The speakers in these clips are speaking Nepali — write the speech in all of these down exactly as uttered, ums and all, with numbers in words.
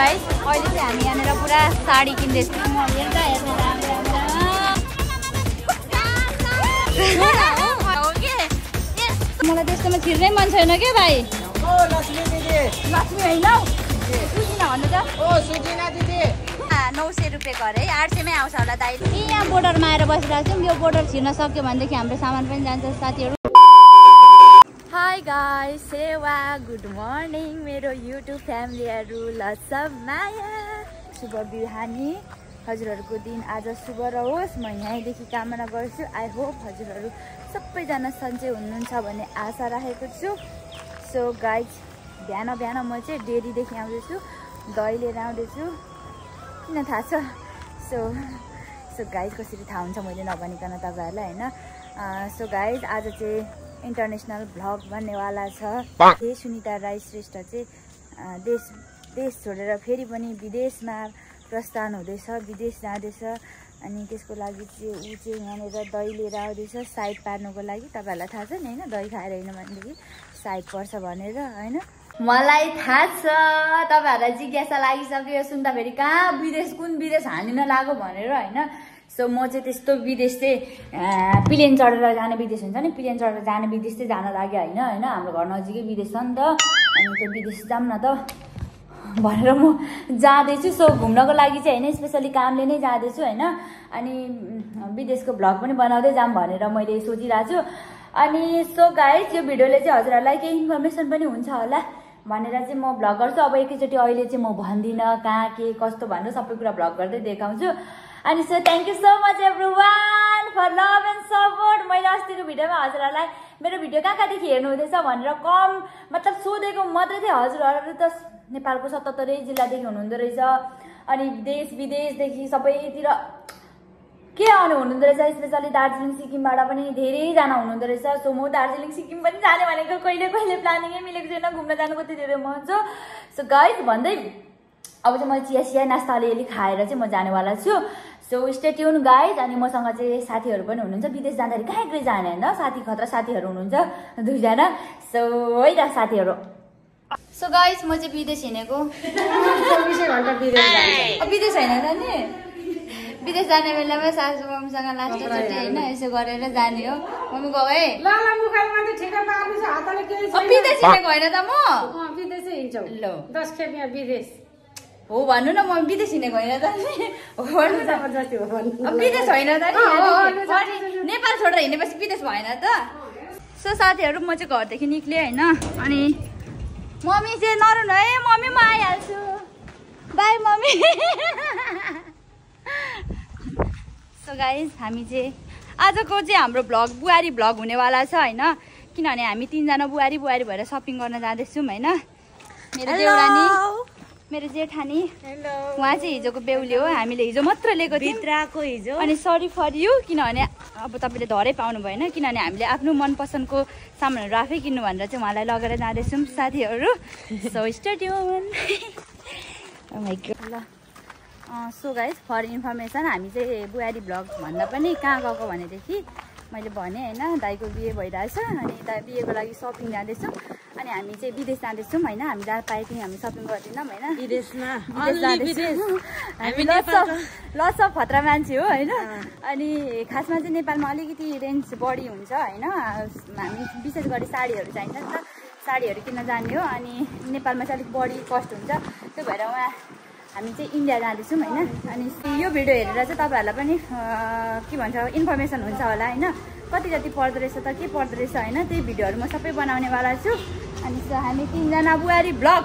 गाइस अहिले चाहिँ हामी यहाँनिर पुरा साडी किन्दैछौँ। म हेर्दा हेर्दा राम्रो मलाई त्यस्तोमा छिर्नै मन छैन के भाइ। लक्ष्मी दिदी लक्ष्मी होइन सुजिना भन्नु त। ओ सुजिना दिदी नौ सय रुपियाँ घर है, आठ सयमै आउँछ होला दाइ। यहाँ बोर्डरमा आएर बसिरहेको छौँ। यो बोर्डर छिर्न सक्यो भनेदेखि हाम्रो सामान पनि जान्छ साथीहरू। हाई गाइस, सेवा गुड मर्निङ मेरो युट्युब फ्यामिलीहरू ल सब माया शुभ बिहानी। हजुरहरूको दिन आज शुभ रहोस् म यहीँदेखि कामना गर्छु। आई होप हजुरहरू सबैजना सन्चै हुनुहुन्छ भन्ने आशा राखेको छु। सो गाइज बिहान बिहान म चाहिँ डेरीदेखि आउँदैछु, दही लिएर आउँदैछु। किन थाहा छ? सो सो गाइज कसरी थाहा हुन्छ मैले नभनिकन तपाईँहरूलाई होइन। सो गाइज आज चाहिँ इन्टरनेसनल भ्लग भन्नेवाला छ। हे सुनिता राई श्रेष्ठ चाहिँ देश देश छोडेर फेरि पनि विदेशमा प्रस्थान हुँदैछ, विदेश जाँदैछ। अनि त्यसको लागि चाहिँ ऊ चाहिँ यहाँनिर दही लिएर आउँदैछ साइड पार्नुको लागि। तपाईँहरूलाई थाहा छ नि होइन, दही खाएर होइन भनेदेखि साइड पर्छ भनेर होइन। मलाई थाहा छ तपाईँहरूलाई जिज्ञासा लागिसक्यो यो सुन्दाखेरि, कहाँ विदेश कुन विदेश हाल्न लाग्यो भनेर होइन। सो म चाहिँ त्यस्तो विदेश चाहिँ प्लेन चढेर जाने विदेश हुन्छ नि, प्लेन चढेर जाने विदेश चाहिँ जान लाग्यो होइन होइन। हाम्रो घर नजिकै विदेश छ नि त, अनि त्यो विदेश जाऊँ न त भनेर म जाँदैछु। सो घुम्नको लागि चाहिँ होइन, स्पेसली कामले नै जाँदैछु होइन। अनि विदेशको भ्लग पनि बनाउँदै जाऊँ भनेर मैले सोचिरहेको छु। अनि सो गाइस यो भिडियोले चाहिँ हजुरहरूलाई केही इन्फर्मेसन पनि हुन्छ होला भनेर चाहिँ म भ्लग गर्छु। अब एकैचोटि अहिले चाहिँ म भन्दिनँ कहाँ के कस्तो भनेर सबै कुरा भ्लग गर्दै देखाउँछु। अनि so thank you so much everyone for love and support. मैले अस्तिको भिडियोमा हजुरहरूलाई मेरो भिडियो कहाँ कहाँदेखि हेर्नु हुँदैछ भनेर कम मतलब सोधेको मात्रै थियो। हजुरहरू त नेपालको सतहत्तरै जिल्लादेखि हुनुहुँदो रहेछ, अनि देश विदेशदेखि सबैतिर के आउनु हुनुहुँदो रहेछ। स्पेसली दार्जिलिङ सिक्किमबाट पनि धेरैजना हुनुहुँदो रहेछ। सो म दार्जिलिङ सिक्किम पनि जाने भनेको कहिले कहिले प्लानिङै मिलेको छैन, घुम्न जानु कति धेरै मन छ। सो गाइस भन्दै अब चाहिँ मैले चिया सिया नास्ता अलिअलि खाएर चाहिँ म जानेवाला छु। So stay tune guys. अनि मसँग चाहिँ साथीहरू पनि हुनुहुन्छ, विदेश जाँदाखेरि कहीँ कहीँ जाने होइन, साथी खतरा साथीहरू हुनुहुन्छ दुईजना। सो है त साथीहरू। सो गाइज म चाहिँ विदेश हिँडेको विदेश होइन त नि, विदेश जाने बेलामा सासु मम्मीसँग लास्टचोटि होइन यसो गरेर जाने हो। मम्मी गयो है विदेश हिँडेको होइन त म विदेशै हिँड्छौ ल दस खेप यहाँ विदेश हो भन्नु न। म विदेश हिँडेको होइन त जति हो विदेश होइन त नि, नेपाल छोडेर हिँडेपछि विदेश भएन त। सो साथीहरू म चाहिँ घरदेखि निक्लेँ होइन। अनि मम्मी चाहिँ नरुनु है, मम्मी म आइहाल्छु, बाई मम्मी। सो गाइज हामी चाहिँ आजको चाहिँ हाम्रो भ्लग बुहारी भ्लग हुनेवाला छ होइन, किनभने हामी तिनजना बुहारी बुहारी भएर सपिङ गर्न जाँदैछौँ होइन। मेरो देउरानी मेरो जेठानी उहाँ चाहिँ हिजोको बेहुली हो, हामीले हिजो मात्र लिएको थियौँ हिजो। अनि सरी फर यु किनभने अब तपाईँले धरै पाउनु भएन, किनभने हामीले आफ्नो मनपसन्दको सामानहरू आफै किन्नु भनेर चाहिँ उहाँलाई लगेर जाँदैछौँ साथीहरू। So stay tune. ल सो गाइज फर इन्फर्मेसन हामी चाहिँ बुहारी भ्लग भन्दा पनि कहाँ गएको भनेदेखि मैले भने होइन दाइको बिहे भइरहेछ, अनि दाइ बिहेको लागि सपिङ जाँदैछौँ। अनि हामी चाहिँ विदेश जाँदैछौँ होइन, हामी जहाँ पाए पनि हामी सपिङ गर्दैनौँ होइन, विदेशमा हामी लस अफ खतरा मान्छे हो होइन। अनि खासमा चाहिँ नेपालमा अलिकति रेन्ज बढी हुन्छ होइन, हामी विशेष गरी साडीहरू चाहिन्छ नि त, साडीहरू किन्न जाने हो। अनि नेपालमा चाहिँ अलिक बढी कस्ट हुन्छ, त्यो भएर उहाँ हामी चाहिँ इन्डिया जाँदैछौँ होइन। अनि यो भिडियो हेरेर चाहिँ तपाईँहरूलाई पनि के भन्छ इन्फर्मेसन हुन्छ होला होइन, कति कति पर्दो रहेछ त के पर्दो रहेछ होइन, त्यही भिडियोहरू म सबै बनाउनेवाला छु। अनि सो हामी तिनजना बुहारी भ्लग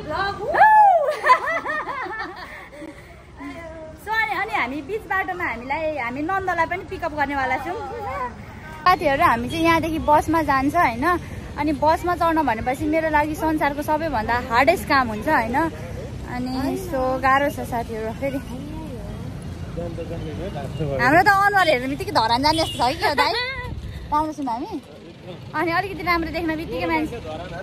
सो अनि अनि हामी बिच बाटोमा हामीलाई हामी नन्दलाई पनि पिकअप गर्नेवाला छौँ साथीहरू। हामी चाहिँ यहाँदेखि बसमा जान्छ होइन। अनि बसमा चढ्न भनेपछि मेरो लागि संसारको सबैभन्दा हार्डेस्ट काम हुन्छ होइन। अनि सो गाह्रो छ साथीहरू। फेरि हाम्रो त अनुहार हेर्ने बित्तिकै धरान जाने जस्तो छ कि क्या दाइ, पाउँदैछौँ हामी। अनि अलिकति राम्रो देख्न बित्तिकै मान्छे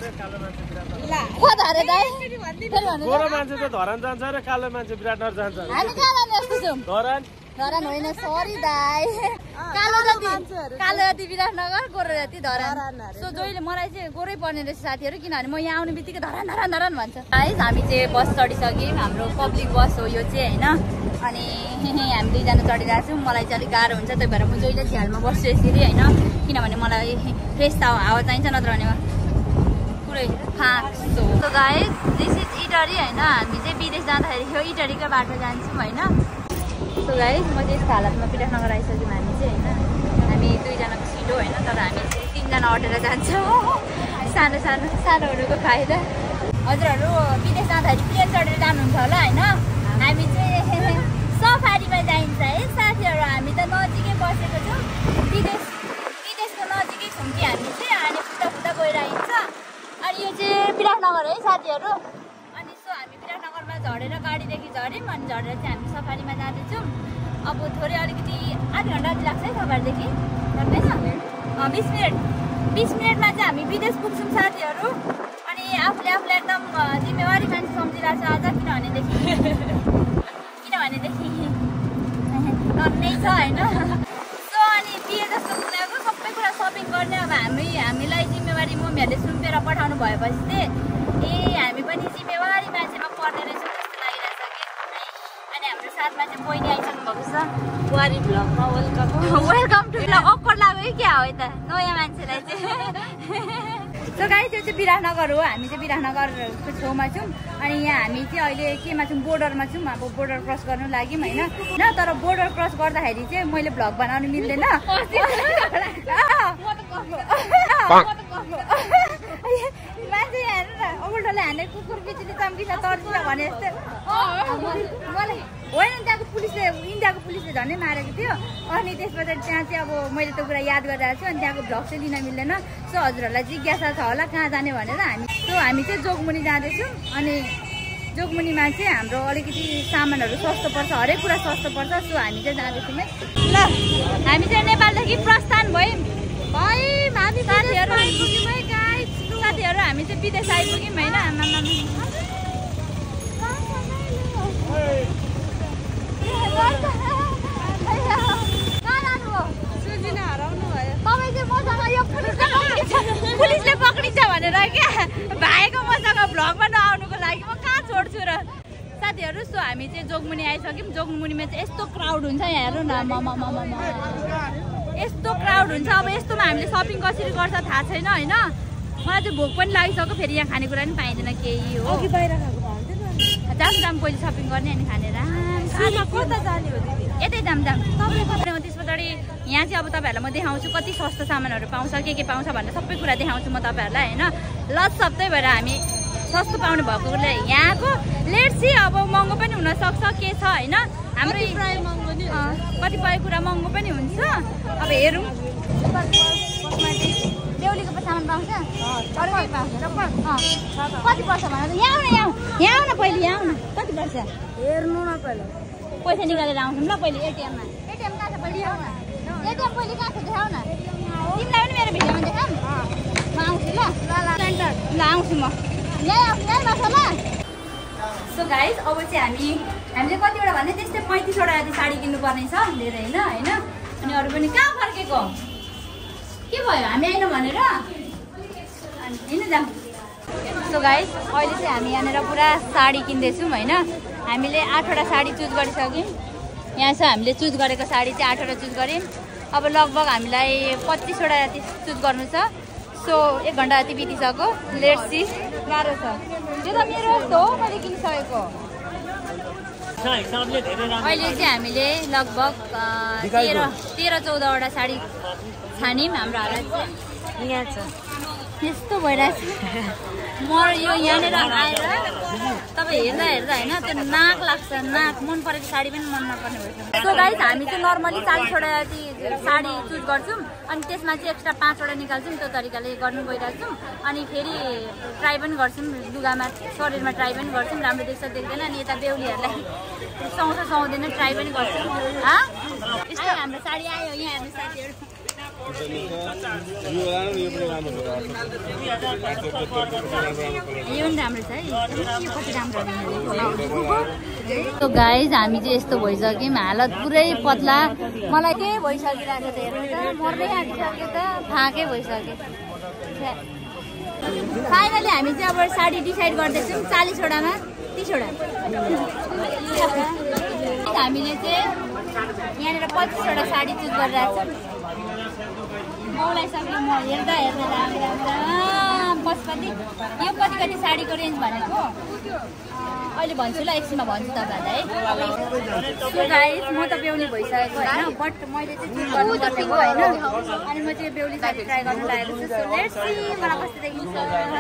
धरे दाइ मान्छे त धरान जान्छ र कालो मान्छे विराटनगर जान्छ। हामी कहाँ जाने जस्तो छौँ? धरान धरान होइन, सरी दाइ कालो जाति कालो जाति विराटनगर गोरो जाति धरान सो जहिले मलाई चाहिँ गोरै पर्ने रहेछ साथीहरू किनभने म यहाँ आउने बित्तिकै धरान धरान धरान भन्छ गाइस हामी चाहिँ बस चढिसक्यौँ हाम्रो पब्लिक बस हो यो चाहिँ होइन अनि हामी दुईजना चढिरहेको छौँ मलाई चाहिँ अलिक गाह्रो हुन्छ त्यही भएर म जहिले झ्यालमा बस्छु यसरी होइन किनभने मलाई फ्रेस हावा चाहिन्छ नत्र भनेमा पुरै फाक्सो so guys this is eatery होइन हामी चाहिँ विदेश जाँदाखेरि यो इटरीकै बाटो जान्छौँ होइन सो गाइस म चाहिँ यस्तो हालतमा विराटनगर आइसक्यौँ हामी चाहिँ होइन हामी दुईजनाको छिटो होइन तर हामी तिनजना अटेर जान्छौँ सानो सानो सानोहरूको फाइदा हजुरहरू विदेश जाँदाखेरि प्लेन चढेर जानुहुन्छ होला होइन हामी चाहिँ सफारीमा जाइन्छ है साथीहरू हामी त नजिकै बसेको छौँ विदेश विदेशको नजिकै छौँ कि हामी चाहिँ अनि फुटा फुटा गइरहन्छ अनि यो चाहिँ विराटनगर है साथीहरू अनि सो हामी विराटनगरमा झरेर गाडीदेखि झऱ्यौँ अनि झरेर चाहिँ हामी सफारीमा जाँदैछौँ अब थोरै अलिकति आधा घन्टा जति लाग्छ है सफारीदेखि पर्दैन बिस मिनट बिस मिनटमा चाहिँ हामी विदेश पुग्छौँ साथीहरू अनि आफूले आफूलाई एकदम जिम्मेवारी मान्छे सम्झिरहेको छ अझ किनभनेदेखि किनभनेदेखि नै छ होइन सो अनि बिहे जस्तो कुराको सबै कुरा सपिङ गर्ने अब हामी हामीलाई जिम्मेवारी मम्मीहरूले सुम्पेर पठाउनु भएपछि चाहिँ ए हामी पनि जिम्मेवारी मान्छेमा पर्ने रहेछौँ जस्तो लागिरहेछ कि अनि हाम्रो साथमा चाहिँ बहिनी आइसक्नु भएको छ बुहारी भ्लगमा वेलकम वेलकम टु भ्लग अक्कड लाग्यो कि क्या हो यता नयाँ मान्छेलाई चाहिँ सो गाइस त्यो चाहिँ विराटनगर हो हामी चाहिँ विराटनगरको छेउमा छौँ अनि यहाँ हामी चाहिँ अहिले केमा छौँ बोर्डरमा छौँ अब बोर्डर क्रस गर्नु लाग्यौँ होइन न तर बोर्डर क्रस गर्दाखेरि चाहिँ मैले भ्लग बनाउनु मिल्दैन मान्छे हेर्नु न उल्टोले हाने कुकुर बिजुली चम्किन्छ तर्सिन्छ भने जस्तै मलाई होइन त्यहाँको पुलिसले इन्डियाको पुलिसले झन् मारेको थियो अनि त्यस पछाडि त्यहाँ चाहिँ अब मैले त्यो कुरा याद गरिरहेको छु अनि त्यहाँको भ्लग चाहिँ लिन मिल्दैन सो हजुरहरूलाई जिज्ञासा छ होला कहाँ जाने भनेर हामी सो हामी चाहिँ जोगमुनि जाँदैछौँ अनि जोगमुनिमा चाहिँ हाम्रो अलिकति सामानहरू सस्तो पर्छ हरेक कुरा सस्तो पर्छ सो हामी चाहिँ जाँदैछौँ है ल हामी चाहिँ नेपालदेखि प्रस्थान भयौँ है माथि साथीहरू आइपुग्यौँ है गाइस साथीहरू हामी चाहिँ विदेश आइपुग्यौँ होइन आमा पुलिसले पक्रिन्छ भनेर क्या भाइको मसँग भ्लगमा नआउनुको लागि म कहाँ छोड्छु र साथीहरू सो हामी चाहिँ जोगमुनि आइसक्यौँ जोगमुनिमा चाहिँ यस्तो क्राउड हुन्छ यहाँ हेर्नु न म यस्तो क्राउड हुन्छ अब यस्तोमा हामीले सपिङ कसरी गर्छ थाहा छैन होइन मलाई चाहिँ भोक पनि लागिसक्यो फेरि यहाँ खानेकुरा पनि पाइँदैन केही हो जाम जाम पहिले सपिङ गर्ने अनि खाने यतै जाम जाम त्यस पछाडि यहाँ चाहिँ अब तपाईँहरूलाई म देखाउँछु कति सस्तो सामानहरू पाउँछ के के पाउँछ भनेर सबै कुरा देखाउँछु म तपाईँहरूलाई होइन लज सबै भएर हामी सस्तो पाउने भएकोले यहाँको लेट्स सी अब महँगो पनि हुनसक्छ के छ होइन हाम्रो कतिपय कुरा महँगो पनि हुन्छ अब हेरौँ बेहुलीको सामान पाउँछ कति पर्छ भनेर यहाँ आउन यहाँ यहाँ आउन पहिले यहाँ आउन कति पर्छ हेर्नु न पहिला पैसा निकालेर आउँछौँ ल पहिले एटिएममा एटिएम कहाँ छ पहिले आउन एटिएम पहिले कहाँ छ देखाउ न तिमीलाई पनि मेरो भिडियोमा देखाऊँ म आउँछु ल ल आउँछु म यहाँ यहीँ बस्छ ल सो गाइस अब चाहिँ हामी हामीले कतिवटा भन्ने त्यस्तै पैँतिसवटा जति साडी किन्नुपर्ने छ धेरै होइन होइन अनि अरू पनि कहाँ फर्केको के भयो हामी आएन भनेर अनि हिँड्नु जाऊँ सो गाइस अहिले चाहिँ हामी यहाँनिर पुरा साडी किन्दैछौँ होइन हामीले आठवटा साडी चुज गरिसक्यौँ यहाँ छ हामीले चुज गरेको साडी चाहिँ आठवटा चुज गऱ्यौँ अब लगभग हामीलाई पच्चिसवटा जति चुज गर्नु छ सो एक घन्टा जति बितिसक्यो लेट्स सी गाह्रो छ यो त मेरो जस्तो हो मैले किनिसकेको अहिले चाहिँ हामीले लगभग तेह्र तेह्र चौधवटा साडी छान्यौँ हाम्रो हालत चाहिँ यहाँ छ यस्तो भइरहेछ म यो यहाँनिर आएर तपाईँ हेर्दा हेर्दा होइन त्यो नाक लाग्छ नाक मन परेको साडी पनि मन नपर्ने भइसक्यो सो गाइस हामी चाहिँ नर्मली चालिसवटा जति साडी चुज गर्छौँ अनि त्यसमा चाहिँ एक्स्ट्रा पाँचवटा निकाल्छौँ त्यो तरिकाले गर्नु गइरहेको छौँ अनि फेरि ट्राई पनि गर्छौँ लुगामा शरीरमा ट्राई पनि गर्छौँ राम्रो देख्छ देख्दैन अनि यता बेहुलीहरूलाई सुहाउँछ सुहाउँदैन ट्राई पनि गर्छौँ यस्तो हाम्रो साडी आयो यहाँ हेर्नु साथीहरू यो पनि राम्रो छ है, यो कति राम्रो तो गाइज हामी चाहिँ यस्तो भइसक्यौँ, हालत पुरै पतला, मलाई के भइसकिरहेको छ हेर्नु त, मर्नै आँटिसक्यो त, फाँकै भइसक्यो। फाइनली हामी चाहिँ अब साडी डिसाइड गर्दैछौँ चालिसवटामा तीसवटा। हामीले चाहिँ यहाँनिर पच्चिसवटा साडी चुज गरिरहेको छौँ। मौलाइसक्यो म हेर्दा हेर्दा राम्रो राम्रो पशुपति यो कति कति साडीको रेन्ज भनेको अहिले भन्छु ल, एकछिनमा भन्छु तपाईँहरूलाई है। सो गाइस म त बेहुली भइसकेको होइन, बट मैले चाहिँ चुज गर्नु पर्नेको होइन, अनि म चाहिँ बेहुली साडी ट्राई गर्नु लागेको छु। सो लेट्स सी मलाई कस्तो देखिन्छ।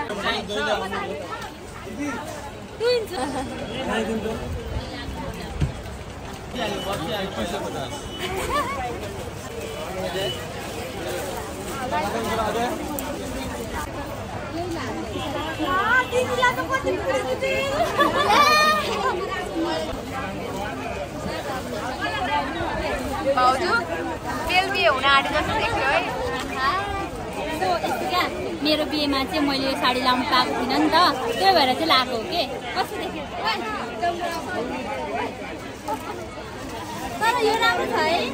भाउजू बेल बिहे हुन आँटे जस्तो देख्यो है। क्या मेरो बिहेमा चाहिँ मैले यो साडी लाउनु पाएको थिइनँ नि त, त्यही भएर चाहिँ लगाएको हो कि कस्तो देख्यो। तर यो राम्रो छ है।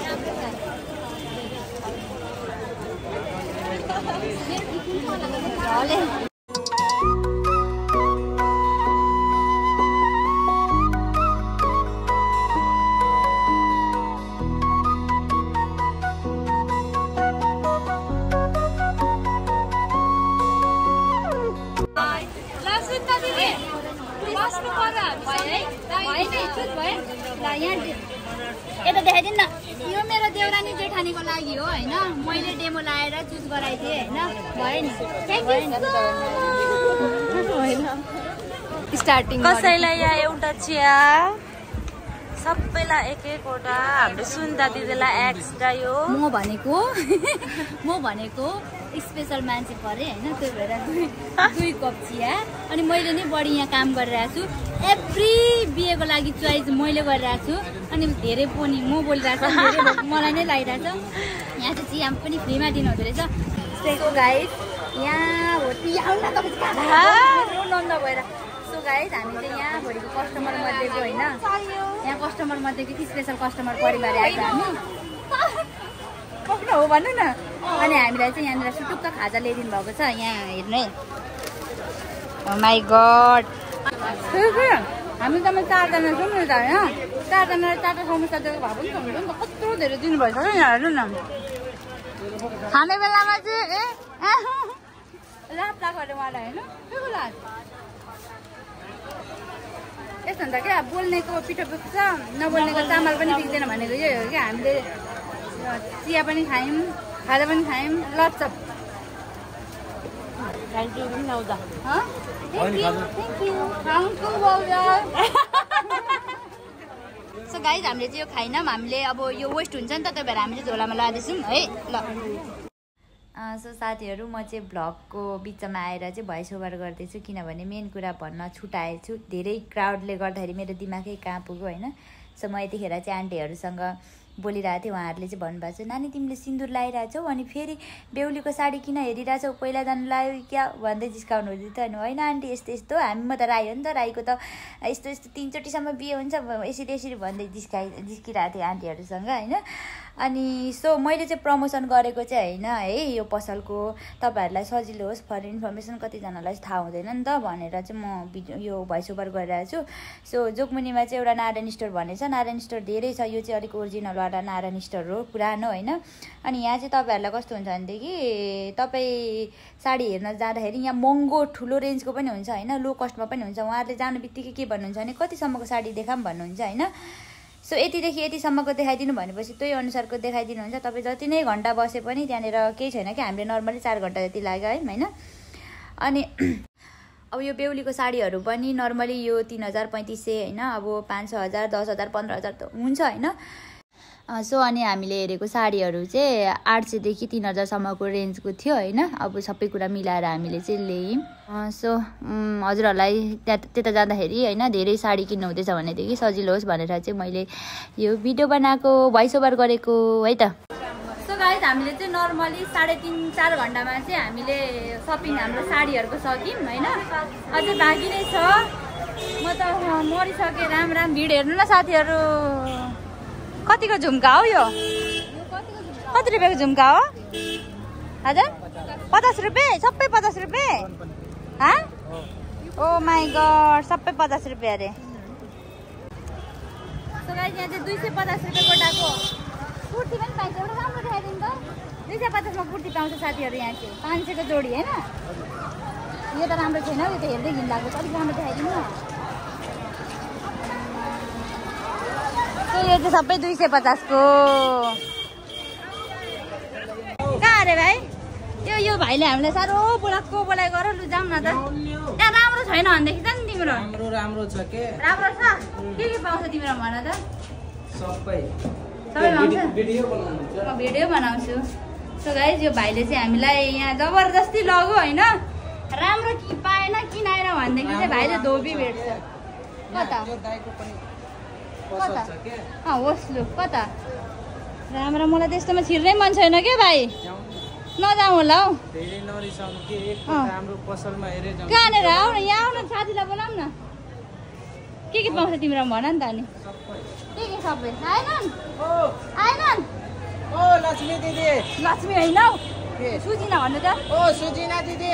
यता देखाइदिनु न, यो मेरो देउरानी जेठानीको लागि हो होइन, मैले डेमो लाएर चुज गराइदिएँ होइन, भयो नि। स्टार्टिङ कसैलाई यहाँ एउटा चिया, सबैलाई एक एकवटा, हाम्रो सुन्दा दिदीलाई एक्स्ट्रा। यो म भनेको म भनेको स्पेसल मान्छे परे होइन, त्यही भएर दुई कप चिया। अनि मैले नै बढी यहाँ काम गरिरहेको छु, एभ्री बिहेको लागि चोइस मैले गरिरहेको छु, अनि धेरै पनि म बोलिरहेको छु, धेरै मलाई नै लागिरहेको छ। यहाँ चाहिँ चिया पनि फ्रीमा दिनुहुँदो रहेछ। त्यसको गाइड यहाँ हो नन्द भएर। सो गाइड हामी चाहिँ यहाँ भोलिको कस्टमर मध्येको होइन, यहाँ कस्टमर मध्येको स्पेसल कस्टमर परिवार आएको हामी कस्तो हो भन्नु न। अनि हामीलाई चाहिँ यहाँनिर सुटुक्क खाजा ल्याइदिनु भएको छ, यहाँ हेर्नु है। माई गड, हामी त चारजना छौँ नि त होइन, चारजना चारवटा समस्या दिएको भए पनि हुन्छ नि त, कत्रो धेरै दिनुभएछ क्या यहाँ हेर्नु न। खाने बेलामा चाहिँ ए लाभ लाग्यो अरे उहाँलाई होइन, के को लाज यस्तो हुन्छ क्या, बोल्नेको पिठो बिग्छ नबोल्नेको चामल पनि बिग्दैन भनेको यही हो क्या। हामीले चिया पनि खायौँ, खाजा पनि खायौँ, लट्सप। थ्याङ्क यू पनि आउँदा सो गाइज हामीले चाहिँ यो खाइनौँ, हामीले अब यो वेस्ट हुन्छ नि त, त्यही भएर हामीले झोलामा लाँदैछौँ है ल। सो साथीहरू म चाहिँ भ्लगको बिचमा आएर चाहिँ भोइस ओभर गर्दैछु, किनभने मेन कुरा भन्न छुटाएछु, धेरै क्राउडले गर्दाखेरि मेरो दिमागै कहाँ पुग्यो होइन। सो म यतिखेर चाहिँ आन्टीहरूसँग बोलिरहेको थिएँ, उहाँहरूले चाहिँ भन्नुभएको छ नानी तिमीले सिन्दुर लगाइरहेछौ अनि फेरि बेहुलीको साडी किन हेरिरहेछौ, पहिला जानु लाग्यो क्या भन्दै जिस्काउनु हुँदै थियो। अनि होइन आन्टी यस्तो यस्तो, हामी म त राई हो नि त, राईको त यस्तो यस्तो तिनचोटिसम्म बिहे हुन्छ यसरी यसरी भन्दै जिस्काइ जिस्किरहेको थिएँ आन्टीहरूसँग होइन। अनि सो मैले चाहिँ प्रमोसन गरेको चाहिँ होइन है यो पसलको, तपाईँहरूलाई सजिलो होस् फर इन्फर्मेसन, कतिजनालाई थाहा हुँदैन नि त भनेर चाहिँ म भिडियो यो भोइस ओभर गरिरहेको छु। सो जोगमुनीमा चाहिँ एउटा नारायण स्टोर भन्ने छ, नारायण स्टोर धेरै छ, यो चाहिँ अलिक ओरिजिनलवाला नारायण स्टोर हो, पुरानो होइन। अनि यहाँ चाहिँ तपाईँहरूलाई कस्तो हुन्छ भनेदेखि तपाईँ साडी हेर्न जाँदाखेरि यहाँ महँगो ठुलो रेन्जको पनि हुन्छ होइन, लो कस्टमा पनि हुन्छ। उहाँहरूले जानु बित्तिकै के भन्नुहुन्छ भने कतिसम्मको साडी देखाऊँ भन्नुहुन्छ होइन। सो यतिदेखि यतिसम्मको देखाइदिनु भनेपछि त्यही अनुसारको देखाइदिनुहुन्छ। तपाईँ जति नै घन्टा बसे पनि त्यहाँनिर केही छैन कि, हामीले नर्मली चार घन्टा जति लाग्यो है होइन। अनि अब यो बेहुलीको साडीहरू पनि नर्मली यो तिन हजार पैँतिस सय होइन, अब पाँच छ हजार दस हजार पन्ध्र हजार त हुन्छ होइन। सो अनि हामीले हेरेको साडीहरू चाहिँ आठ सयदेखि तिन हजारसम्मको रेन्जको थियो होइन। अब सबै कुरा मिलाएर हामीले चाहिँ ल्यायौँ। सो हजुरहरूलाई त्यहाँ त्यता जाँदाखेरि होइन धेरै साडी किन्नु हुँदैछ भनेदेखि सजिलो होस् भनेर चाहिँ मैले यो भिडियो बनाएको, भोइस ओभर गरेको है त। सो गाइस हामीले चाहिँ नर्मली साढे तिन चार घन्टामा चाहिँ हामीले सपिङ हाम्रो साडीहरूको सक्यौँ होइन। अझै बाँकी नै छ। म त मरिसकेँ। राम राम भिड हेर्नु न साथीहरू। कतिको झुम्का हो यो? कति रुपियाँको झुम्का हो हजुर? पचास रुपियाँ सबै पचास रुपियाँ? हा ओ माई गड सबै पचास रुपियाँ अरे। सो गाइस यहाँ चाहिँ दुई सय पचास रुपियाँ गोटाको कुर्ती पनि पाइन्छ। एउटा राम्रो देखाइदिनु त। दुई सय पचासमा कुर्ती पाउँछ साथीहरू यहाँ चाहिँ पाँच सयको जोडी होइन। यो त राम्रो छैन यो त हेर्दै घिन लाग्छ। अलिक राम्रो देखाइदिनु न। यो चाहिँ सबै दुई सय पचासको। कहाँ अरे भाइ? यो यो भाइले हामीलाई साह्रो बोलाएको बोलाइ गर लु जाउँ न त। त्यहाँ राम्रो छैन भनेदेखि त नि तिम्रो? राम्रो राम्रो छ के? राम्रो छ? के के पाउँछ तिम्रो भन त? सबै सबै पाउँछ? भिडियो बनाउँछु। म भिडियो बनाउँछु। सो गाइस यो भाइले चाहिँ हामीलाई यहाँ जबरजस्ती लग्यो होइन। राम्रो कि पाएन किनाएर भनेदेखि चाहिँ भाइले धोबी भेट्छ। कता कता अँ होस् लु कता राम्रो। मलाई त्यस्तोमा छिर्नै मन छैन क्या भाइ। नजाउँ होला हौ। कहाँनिर आऊ न यहाँ आऊ न साथीलाई बोलाऊ न। के के पाउँछ तिमीहरूमा भन नि त अनि। के के सबै आएनन् आएनन्? ओ लक्ष्मी दिदी। लक्ष्मी होइन हौ सुजिना भन्नु त। ओ सुजिना दिदी।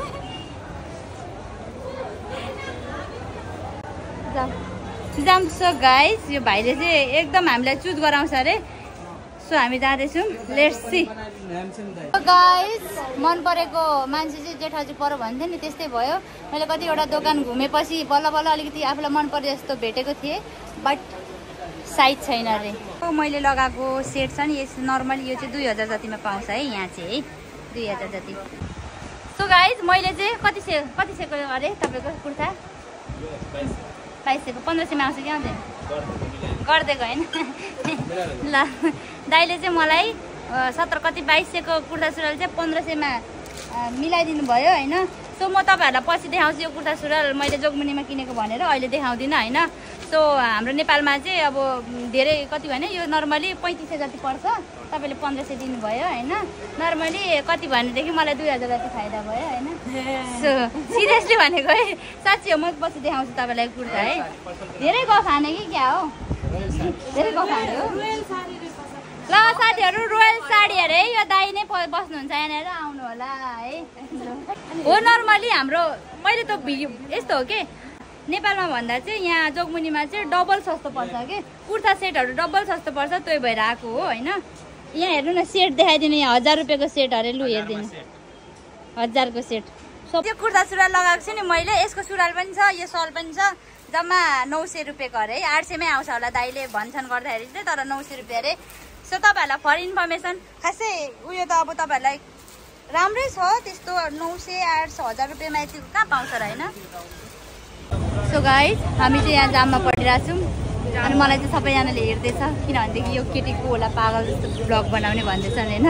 जाम। सो गाइस यो भाइले चाहिँ एकदम हामीलाई चुज गराउँछ अरे। सो हामी जाँदैछौँ। Let's see. गाइस मन परेको मान्छे चाहिँ जेठाजी पऱ्यो भन्थ्यो नि त्यस्तै भयो। मैले कतिवटा दोकान घुमेपछि बल्ल बल्ल अलिकति आफूलाई मन परे जस्तो भेटेको थिएँ बट साइज छैन अरे। मैले लगाएको सेट छ नि यस नर्मली यो चाहिँ दुई हजार जतिमा पाउँछ है यहाँ चाहिँ है दुई हजार जति। सो गाइस मैले चाहिँ कति से कति सेको अरे तपाईँको कुर्ता? बाइस सयको पन्ध्र सयमा आउँछ कि आउँदैन? गरिदिएको होइन ल। दाइले चाहिँ मलाई सत्र कति बाइस सयको कुर्ता सुरुवाल चाहिँ पन्ध्र सयमा मिलाइदिनु भयो होइन। सो म तपाईँहरूलाई पछि देखाउँछु यो कुर्ता सुरुवाल मैले जोगमुनीमा किनेको भनेर अहिले देखाउँदिनँ होइन। सो हाम्रो नेपालमा चाहिँ अब धेरै कति भने यो नर्मली पैँतिस सय जति पर्छ। तपाईँले पन्ध्र सय दिनुभयो होइन। नर्मली कति भनेदेखि मलाई दुई हजार जति फाइदा भयो होइन। सो सिरियसली भनेको है साँच्ची हो। म पछि देखाउँछु तपाईँलाई कुर्ता है। धेरै गफ हाने कि क्या हो? धेरै गफ हाने हो। ल साथीहरू रोयल साडी अरे यो दाइ नै बस्नुहुन्छ यहाँनिर आउनु होला है। हो नर्मली हाम्रो मैले त यस्तो हो कि नेपालमा भन्दा चाहिँ यहाँ जोगमुनीमा चाहिँ डबल सस्तो पर्छ कि कुर्ता सेटहरू डबल सस्तो पर्छ त्यही भएर आएको हो होइन। यहाँ हेर्नु न सेट देखाइदिनु। यहाँ हजार रुपियाँको सेट अरे लु हेरिदिनु हजारको सेट। यो कुर्ता सुरुवाल लगाएको छु नि मैले। यसको सुरुवाल पनि छ यो सल पनि छ। जम्मा नौ सय रुपियाँको अरे है। आठ सयमै आउँछ होला दाइले भन्छन् गर्दाखेरि चाहिँ तर नौ सय रुपियाँ अरे। सो तपाईँहरूलाई फर इन्फर्मेसन खासै उयो त अब तपाईँहरूलाई राम्रै छ त्यस्तो नौ सय आठ सय हजार रुपियाँमा यति कहाँ पाउँछ र होइन। सो गाइस हामी चाहिँ यहाँ जाममा पढिरहेको छौँ अनि मलाई चाहिँ सबैजनाले हेर्दैछ किनभनेदेखि यो केटीको होला पागल जस्तो ब्लग बनाउने भन्दैछन् होइन।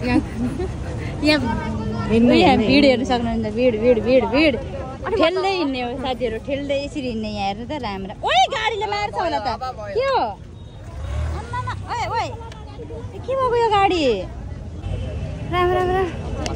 यहाँ भिड हेर्नु सक्नुहुन्छ। भिड भिड भिड भिड ठेल्दै हिँड्ने हो साथीहरू ठेल्दै यसरी हिँड्ने यहाँ हेर्नु त राम्रो। ओइ गाडीले मार्छ होला त के हो? ओइ ओइ के भएको यो गाडी? राम राम राम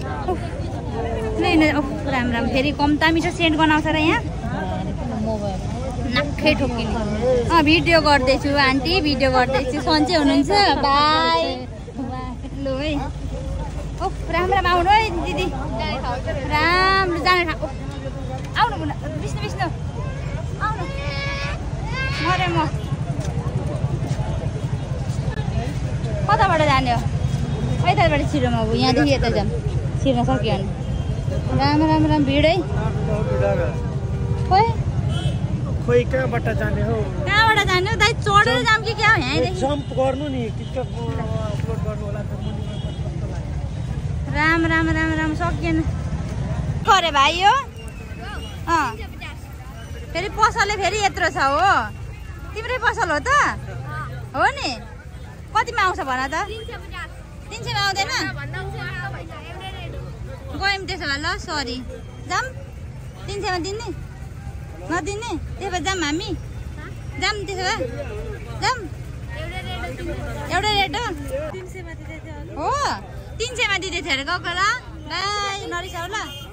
राम राम। फेरि कम्ता मिठो सेन्ट गनाउँछ र यहाँ नाक्कै ठोकिने। अँ भिडियो गर्दैछु आन्टी भिडियो गर्दैछु। सन्चै हुनुहुन्छ? बाई लु है। ओह राम राम आउनु है दिदी। राम्रो जाने आउनु विष्णु विष्णु आउनु मरे म। कताबाट जाने हो? यताबाट छिरो म अब यहाँदेखि यता जाऊँ छिर्न सक्यो भने। राम राम राम भिड है। खोइ खोइ कहाँबाट जाने हो? कहाँबाट जाने हो दाइ? चढेर जाऊँ कि क्या हो? यहाँदेखि जम्प गर्नु नि टिकटक अपलोड गर्नु होला त। राम राम राम राम सकिएन अरे भाइ यो। अँ फेरि पसलले फेरि यत्रो छ हो। तिम्रै पसल हो त हो नि? कतिमा आउँछ भन त? तिन सयमा आउँदैन? गयौँ त्यसो भए ल सरी जाऊँ। तिन सयमा दिने नदिने त्यसो भए जाऊँ हामी जाऊँ त्यसो भए जाऊँ। एउटै रेट हो हो तिन सयमा दिँदै थियो अरे ककरा गाई नरिसाउ ल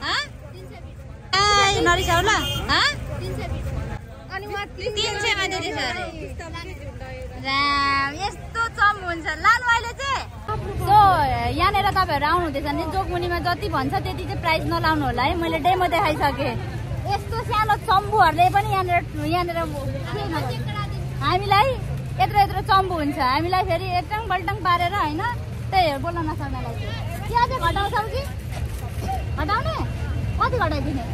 नरिसाउ ल तिन सयमा दिँदै थियो अरे यस्तो चम्बु हुन्छ लानु अहिले चाहिँ सो यहाँनिर तपाईँहरू आउनु हुँदैछ भने जोगमुनिमा जति भन्छ त्यति चाहिँ प्राइस नलाउनु होला है मैले डेमो देखाइसकेँ यस्तो सानो चम्बुहरूले पनि यहाँनिर यहाँनिर हामीलाई यत्रो यत्रो चम्बु हुन्छ हामीलाई फेरि एकटङ बल्टङ पारेर होइन त्यही हो बोल्न नसक्नेलाई चाहिँ चिया चाहिँ घटाउँछौ कि घटाउने कति घटाइदिने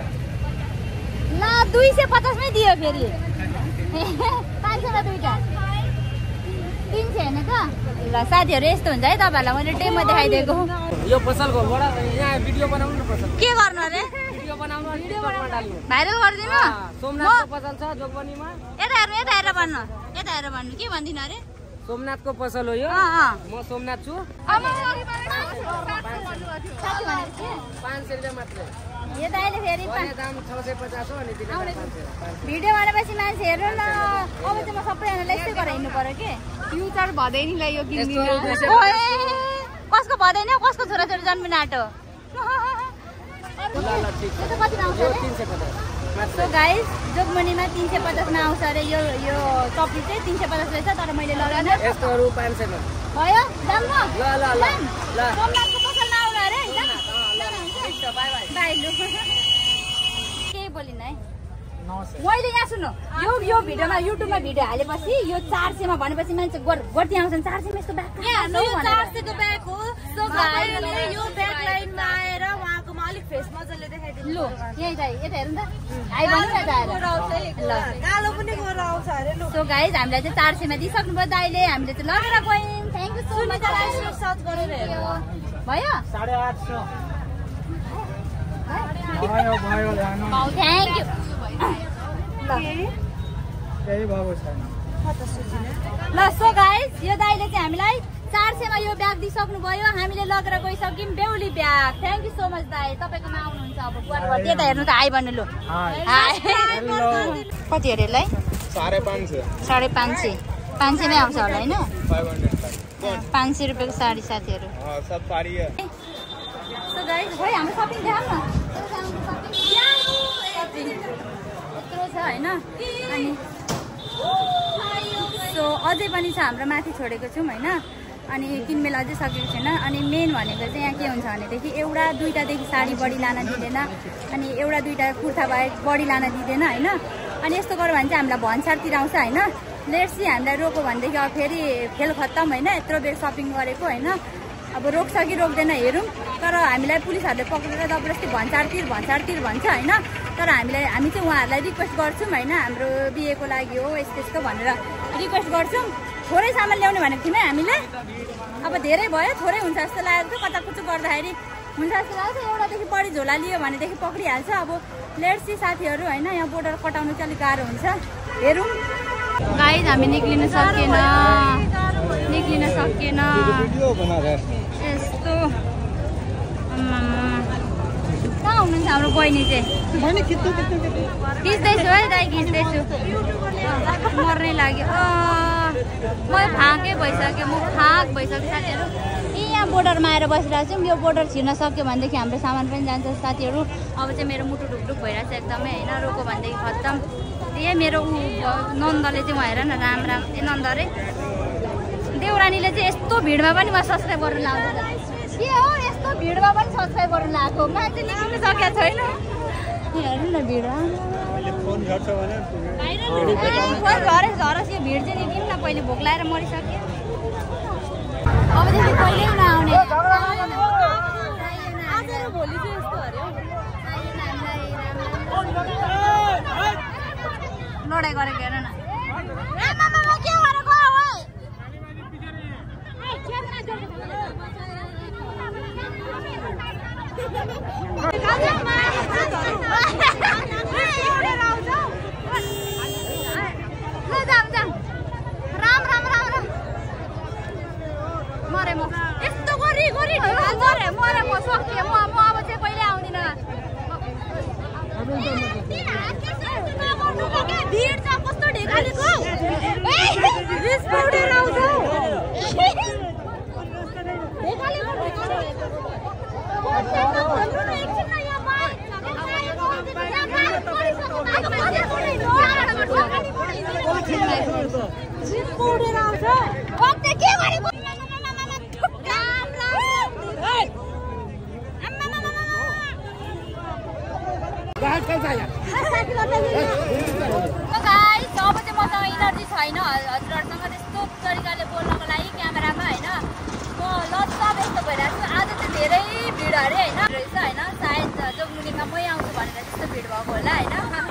ल दुई सय पचासमै दियो फेरि पाँच सयमा दुईवटा तिन सय होइन त ल साथीहरू यस्तो हुन्छ है तपाईँहरूलाई मैले डेमो देखाइदिएको यो पसलको यहाँ भिडियो बनाउनु न पसल के गर्नु अरे भिडियो बनाउनु अनि टिकटकमा डाल्नु भाइरल गरिदिनु सोमनाथको पसल छ जोगबनीमा यता हेर्नु यता हेरेर भन्नु यता हेरेर भन्नु के भन्दिनँ अरे सोमनाथको पसल हो यो अँ अँ म सोमनाथ छु पाँच पाँच सय रुपियाँ मात्रै यो दाइले फेरि दाम छ सय पचास हो अनि भिडियो भनेपछि मान्छे हेर्नु न अब चाहिँ म सबैजनालाई यस्तै गरेर हिँड्नु पर्यो कि फ्युचर भदैनीलाई यो किन्नु कसको भदैन कसको छोराछोरी जन्मिन आँटो सो गाइस जोगमनीमा तिन सय पचासमा आउँछ अरे यो यो कपी चाहिँ तिन सय पचास रहेछ तर मैले लगाएन यस्तोहरू पाँच सयमा भयो जाम न ल ल ल ल सोमनाथको पसल नआउनु अरे बाई बाई लु केही बोलिन है मैले यहाँ सुन्नु यो यो भिडियोमा युट्युबमा भिडियो हालेपछि यो चार सयमा भनेपछि मान्छे गर्दै आउँछन् चार सयमा यस्तो ब्याग चार सयको ब्याग हो सो गाइसले यो ब्याग लाइनमा आएर उहाँकोमा अलिक फेस मजाले देखाइदिनु लु यही दाइ यता हेर्नु त हाई भन्नु न त कालो पनि गोरा आउँछ अरे लु सो गाइस हामीलाई चाहिँ चार सयमा दिइसक्नु भयो दाइले हामीले चाहिँ लगेर गयौँ thank you so much search गरेर हेर्नु भयो साढे आठ सय भयो भयो थ्याङ्क यू केही भएको छैन ल सो गाइस यो दाइले चाहिँ हामीलाई चार सयमा यो ब्याग दिइसक्नु भयो हामीले लगेर गइसक्यौँ बेहुली bag thank you so much दाइ तपाईँकोमा आउनुहुन्छ अब बुवार त्यता हेर्नु त हाई भन्नु लु कति अरे यसलाई साढे पाँच सय साढे पाँच सय पाँच सयमै आउँछ होला होइन पाँच सय रुपियाँको साडी साथीहरू सब साडी है सो गाइस खोइ हाम्रो सपिङ देखाउँ न सपिङ यत्रो छ होइन अनि सो अझै पनि छ हाम्रो माथि छोडेको छौँ होइन अनि किनमेल अझै सकेको छैन अनि मेन भनेको चाहिँ यहाँ के हुन्छ भनेदेखि एउटा दुईवटादेखि साडी बढी लान दिँदैन अनि एउटा दुईवटा कुर्ता बाहेक बढी लान दिँदैन होइन अनि यस्तो गऱ्यो भने चाहिँ हामीलाई भन्सारतिर आउँछ होइन लेट्सी हामीलाई रोक्यो भनेदेखि अब फेरि खेल खत्तम होइन यत्रो बेर सपिङ गरेको होइन अब रोक्छ कि रोक्दैन हेरौँ तर हामीलाई पुलिसहरूले पक्रेर जबरजस्ती भन्सारतिर भन्सारतिर भन्छ होइन तर हामीलाई हामी चाहिँ उहाँहरूलाई रिक्वेस्ट गर्छौँ होइन हाम्रो बिहेको लागि हो यस्तो यस्तो भनेर रिक्वेस्ट गर्छौँ थोरै सामान ल्याउने भनेको थियौँ है हामीले अब धेरै भयो थोरै हुन्छ जस्तो लागेको थियो कताकुचो गर्दाखेरि हुन्छ जस्तो लाग्छ एउटादेखि बढी झोला लियो भनेदेखि पक्रिहाल्छ अब लेट्सी साथीहरू होइन यहाँ बोर्डर कटाउनु चाहिँ अलिक गाह्रो हुन्छ हेरौँ गाइस हामी निक्लिन सकेन निक्लिन सकेन यस्तो कहाँ हुनुहुन्छ हाम्रो बहिनी चाहिँ खिच्दैछु है दाइ खिच्दैछु मर्नै लाग्यो म फाँकै भइसक्यो म फाँक भइसक्यो साथीहरू यी यहाँ बोर्डरमा आएर बसिरहेको छौँ यो बोर्डर छिर्न सक्यो भनेदेखि हाम्रो सामान पनि जान्छ साथीहरू अब चाहिँ मेरो मुटु ढुकढुक भइरहेको छ एकदमै होइन रोको भनेदेखि खत्तम त्यही मेरो ऊ नन्दले चाहिँ उहाँ हेर न राम राम ए नन्द अरे देउरानीले चाहिँ यस्तो भिडमा पनि म सब्सक्राइब गरेर लाउँछ के हो यस्तो भिडमा पनि सब्सक्राइब गरेर लगाएको मान्छे निस्किन सकेको छैन हेर्नु न भिड फोन झर्छ झरे झरोस् यो भिड चाहिँ निक्लिनु न पहिले भोक लगाएर मरिसक्यो अबदेखि कहिले नआउने भोलि चाहिँ यस्तो अरे लडाइँ गरेको हेर न के गरेको राम राम राम राम मरे म यस्तो गरी गरी मरे मरे म सकिएँ म म अब चाहिँ कहिले आउँदिनँ भिड छ कस्तो ढेकालेको रिस उठेर आउँछ पो उडेर आउँछ कति के गरेको अब चाहिँ मसँग इनर्जी छैन हजुरहरूसँग त्यस्तो तरिकाले बोल्नको लागि क्यामेरामा होइन म लत्त व्यस्त भइरहेको छु। आज चाहिँ धेरै भिड अरे होइन रहेछ होइन सायद जोगमुनिमा मै आउँछु भनेर त्यस्तो भिड भएको होला होइन।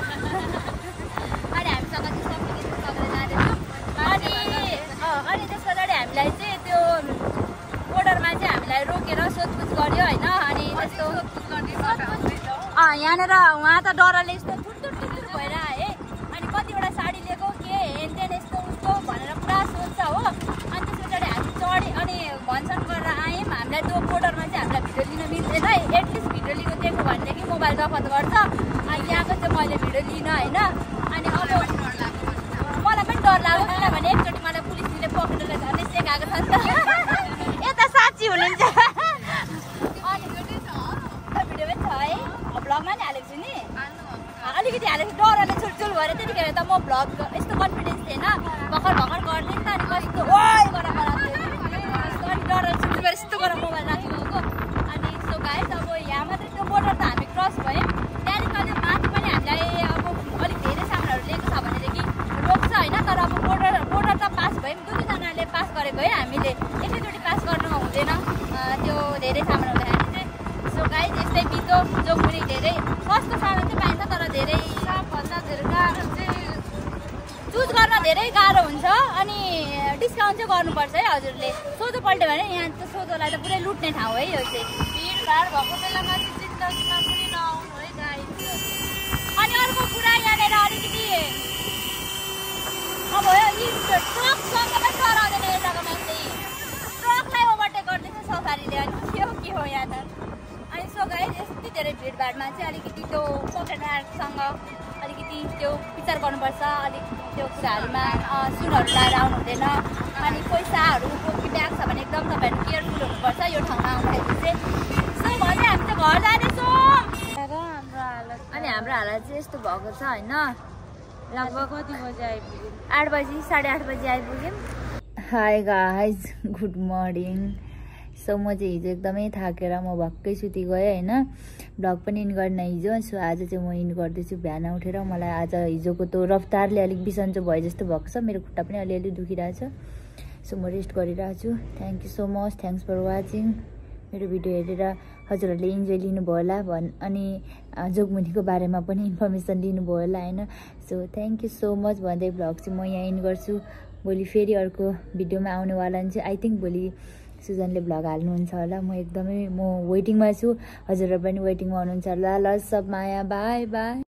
अनि हामीसँग चाहिँ सबै सबैले जाँदैछौँ अनि अनि त्यस पछाडि हामीलाई चाहिँ त्यो बोर्डरमा चाहिँ हामीलाई रोकेर सोधपुछ गर्यो होइन। अनि त्यस्तो यहाँनिर उहाँ त डरले यस्तो ठुल्ठुल ठुल्ठुल भएर है अनि कतिवटा साडी लिएको के हेनटेन यस्तो उस्तो भनेर पुरा सोध्छ हो। अनि त्यस पछाडि हामी चढी अनि भन्छन् गरेर आयौँ। हामीलाई त्यो बोर्डरमा चाहिँ हामीलाई भिडियो लिन मिल्दैन एटलिस्ट भिडियो लिएको दिएको भनेदेखि मोबाइल जफत गर्छ। अनि यहाँको चाहिँ मैले भिडियो लिनँ होइन। अनि अब मलाई पनि डर लाग्यो किनभने एकचोटि मलाई पुलिसले पक्रेर झन् सेकाएको छ नि त यता साँच्ची हुनुहुन्छ। अनि भिडियो पनि छ है भ्लगमा नि हालेको छु नि अलिकति हालेको छु डरले छुलछुल भएर त्यतिखेर त म भ्लग यस्तो कन्फिडेन्स थिएन भर्खर भर्खर गर्ने नि त। अनि कस्तो ओइ गरेर बनाएको थियो अनि डरले छुलछुल भएर यस्तो गरेर मोबाइल राखेको। अनि सो गाइस अब यहाँ मात्रै त्यो बोर्डर त हामी क्रस भयौँ। त्यहाँदेखि अलिक माथि पनि हामीलाई अब अलिक धेरै सामानहरू लिएको छ भनेदेखि रोक्छ होइन। तर अब बोर्डर बोर्डर त पास भयौँ दुई दुईजनाले पास गरेको है हामीले एकैचोटि पास गर्नु हुँदैन त्यो धेरै सामान हुँदाखेरि चाहिँ। सो गाइस यस्तै बित्यो जोगमुनि धेरै कस्तो सामान चाहिँ पाइन्छ तर धेरै सबभन्दा धेरै गाह्रो चाहिँ चुज गर्न धेरै गाह्रो हुन्छ। अनि डिस्काउन्ट चाहिँ गर्नुपर्छ है हजुरले सोधो पल्ट्यो भने यहाँ त सोधोलाई त पुरै लुट्ने ठाउँ है यो चाहिँ भिडभाड भएको बेलामा चाहिँ जिन्दगीमा पनि नआउनु है गाइस। अनि अर्को कुरा यहाँनिर अलिकति अब यी ट्रकसँग पनि डराउँदैन यताको मान्छे ट्रकलाई ओभरटेक गर्दैछ सफारीले। अनि के हो के हो यहाँ त। अनि सो गाइस यति धेरै भिडभाडमा चाहिँ अलिकति त्यो पकेटसँग अलिकति त्यो विचार गर्नुपर्छ अलिक त्यो कुराहरूमा सुनहरू लाएर आउनु हुँदैन। अनि पैसाहरू बोकी ब्याग छ भने एकदम तपाईँहरू केयरफुल हुनुपर्छ यो ठाउँमा आउँदाखेरि चाहिँ। सो भने हामी चाहिँ घर जाँदैछौँ हाम्रो हालत अनि हाम्रो हालत चाहिँ यस्तो भएको छ होइन। लगभग कति बजी आइपुग्यौँ आठ बजी साढे आठ बजी आइपुग्यौँ। Hi guys good morning. So म चाहिँ हिजो एकदमै थाकेर म भक्कै सुति गएँ होइन। भ्लग पनि इन गर्न हिजो सो आज चाहिँ म इन गर्दैछु बिहान उठेर। मलाई आज हिजोको त्यो रफ्तारले अलिक बिसन्चो भए जस्तो भएको छ मेरो खुट्टा पनि अलिअलि दुखिरहेछ। सो म रेस्ट गरिरहेको छु। Thank you so much thanks for watching. मेरो भिडियो हेरेर हजुरहरूले इन्जोय लिनुभयो होला भन् अनि जोगमुनिको बारेमा पनि इन्फर्मेसन लिनुभयो होला होइन। So thank you so much भन्दै भ्लग चाहिँ म यहाँ इन गर्छु। भोलि फेरि अर्को भिडियोमा आउनेवाला चाहिँ आई थिङ्क भोलि सुजनले भ्लग हाल्नुहुन्छ होला। म एकदमै म वेटिङमा छु हजुरहरू पनि वेटिङमा हुनुहुन्छ होला। ल सब माया बाई बाई।